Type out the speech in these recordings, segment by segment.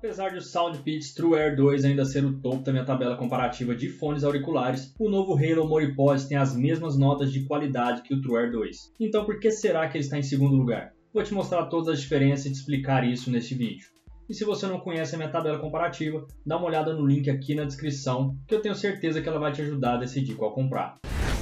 Apesar de o SoundPeats True Air 2 ainda ser o topo da minha tabela comparativa de fones auriculares, o novo Halo Moripods tem as mesmas notas de qualidade que o True Air 2. Então por que será que ele está em segundo lugar? Vou te mostrar todas as diferenças e te explicar isso neste vídeo. E se você não conhece a minha tabela comparativa, dá uma olhada no link aqui na descrição, que eu tenho certeza que ela vai te ajudar a decidir qual comprar.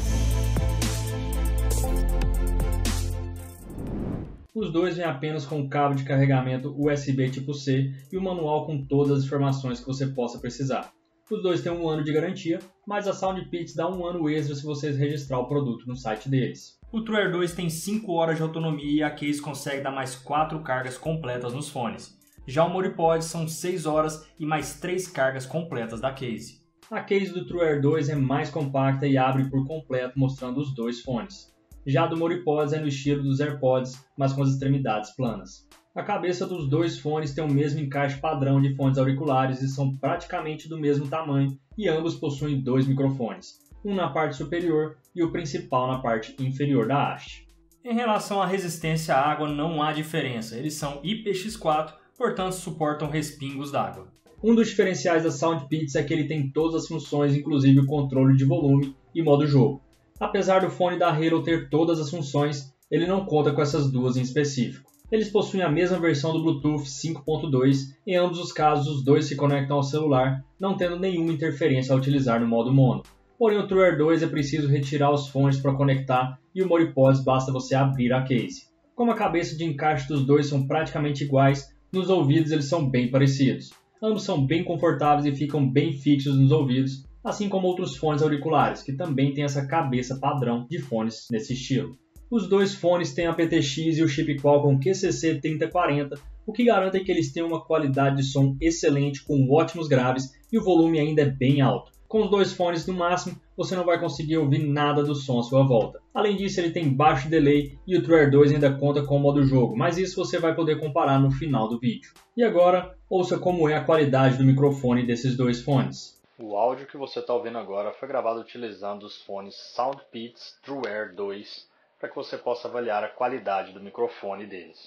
Os dois vêm apenas com um cabo de carregamento USB tipo C e o manual com todas as informações que você possa precisar. Os dois têm 1 ano de garantia, mas a SoundPeats dá 1 ano extra se você registrar o produto no site deles. O True Air 2 tem 5 horas de autonomia e a case consegue dar mais 4 cargas completas nos fones. Já o Moripods são 6 horas e mais 3 cargas completas da case. A case do True Air 2 é mais compacta e abre por completo mostrando os dois fones. Já a do Moripods é no estilo dos AirPods, mas com as extremidades planas. A cabeça dos dois fones tem o mesmo encaixe padrão de fones auriculares e são praticamente do mesmo tamanho e ambos possuem 2 microfones, um na parte superior e o principal na parte inferior da haste. Em relação à resistência à água não há diferença, eles são IPX4, portanto suportam respingos d'água. Um dos diferenciais da SoundPeats é que ele tem todas as funções, inclusive o controle de volume e modo jogo. Apesar do fone da Halo ter todas as funções, ele não conta com essas duas em específico. Eles possuem a mesma versão do Bluetooth 5.2, em ambos os casos os dois se conectam ao celular, não tendo nenhuma interferência ao utilizar no modo mono. Porém o True Air 2 é preciso retirar os fones para conectar e o Moripods basta você abrir a case. Como a cabeça de encaixe dos dois são praticamente iguais, nos ouvidos eles são bem parecidos. Ambos são bem confortáveis e ficam bem fixos nos ouvidos, assim como outros fones auriculares, que também têm essa cabeça padrão de fones nesse estilo. Os dois fones têm a aptX e o chip Qualcomm QCC3040, o que garante que eles tenham uma qualidade de som excelente com ótimos graves e o volume ainda é bem alto. Com os dois fones no máximo, você não vai conseguir ouvir nada do som à sua volta. Além disso, ele tem baixo delay e o True Air 2 ainda conta com o modo jogo, mas isso você vai poder comparar no final do vídeo. E agora, ouça como é a qualidade do microfone desses dois fones. O áudio que você está ouvindo agora foi gravado utilizando os fones SoundPeats True Air 2 para que você possa avaliar a qualidade do microfone deles.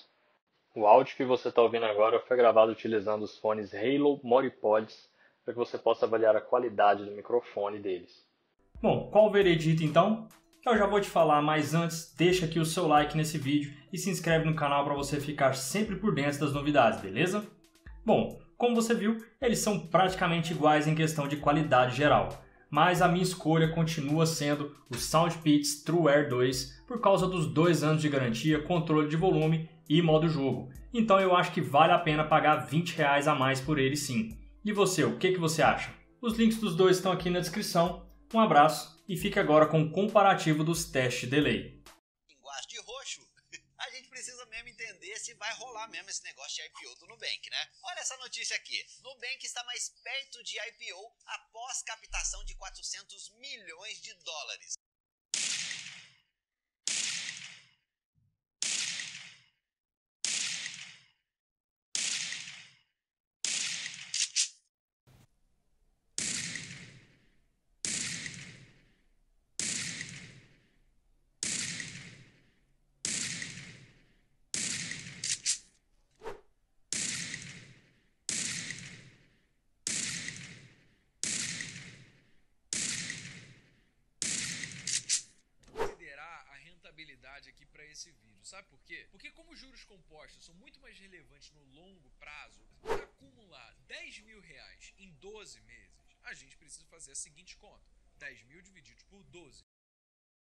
O áudio que você está ouvindo agora foi gravado utilizando os fones Halo Moripods para que você possa avaliar a qualidade do microfone deles. Bom, qual o veredito então? Eu já vou te falar, mas antes deixa aqui o seu like nesse vídeo e se inscreve no canal para você ficar sempre por dentro das novidades, beleza? Bom, como você viu, eles são praticamente iguais em questão de qualidade geral, mas a minha escolha continua sendo o SoundPeats True Air 2 por causa dos 2 anos de garantia, controle de volume e modo jogo. Então eu acho que vale a pena pagar R$20 a mais por ele sim. E você, o que você acha? Os links dos dois estão aqui na descrição. Um abraço e fique agora com o comparativo dos testes de delay. Linguagem de roxo. A gente precisa mesmo entender se vai rolar mesmo esse negócio de IPO do Nubank, né? Olha essa notícia aqui. Nubank está mais perto de IPO após captação de 400 milhões de dólares. Rentabilidade aqui para esse vídeo, sabe por quê? Porque como os juros compostos são muito mais relevantes no longo prazo, para acumular R$10.000 em 12 meses, a gente precisa fazer a seguinte conta: 10.000 divididos por 12.